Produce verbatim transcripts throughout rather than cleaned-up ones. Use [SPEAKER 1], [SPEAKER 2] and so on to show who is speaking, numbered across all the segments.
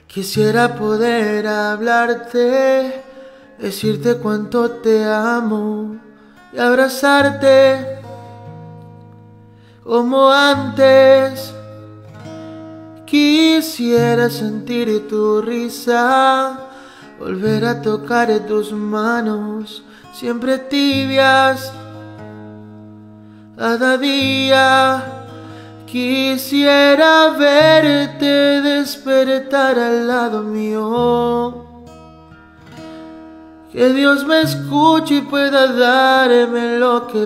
[SPEAKER 1] Quisiera poder hablarte, decirte cuánto te amo y abrazarte como antes. Quisiera sentir tu risa, volver a tocar tus manos, siempre tibias, cada día. Quisiera verte despertar al lado mío, que Dios me escuche y pueda darme lo que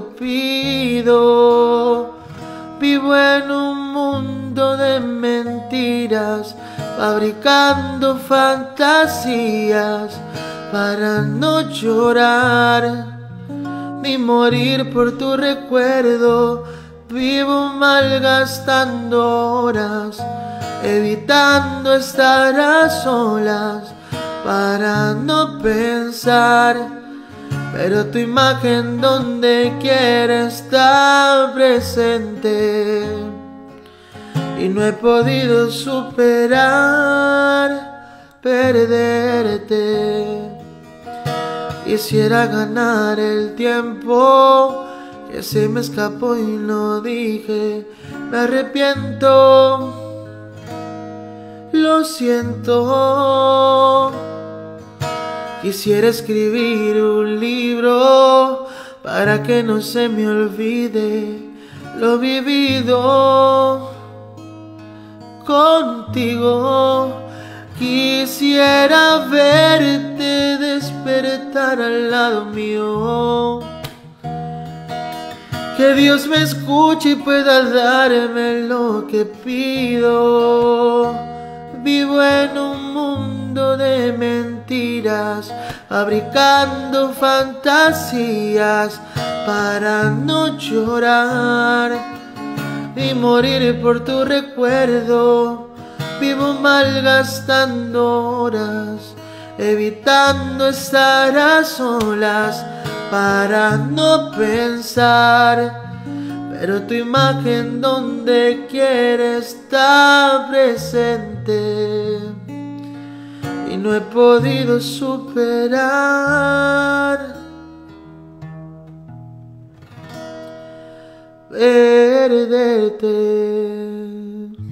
[SPEAKER 1] pido. Vivo en un mundo de mentiras, fabricando fantasías para no llorar ni morir por tu recuerdo. Vivo malgastando horas, evitando estar a solas para no pensar, pero tu imagen donde quiera está presente y no he podido superar perderte. Quisiera ganar el tiempo que se me escapó y no dije, me arrepiento, lo siento. Quisiera escribir un libro para que no se me olvide lo vivido contigo. Quisiera verte despertar al lado mío, que Dios me escuche y pueda darme lo que pido. Vivo en un mundo de mentiras, fabricando fantasías para no llorar ni morir por tu recuerdo. Vivo malgastando horas, evitando estar a solas para no pensar, pero tu imagen donde quiera está presente y no he podido superar perderte.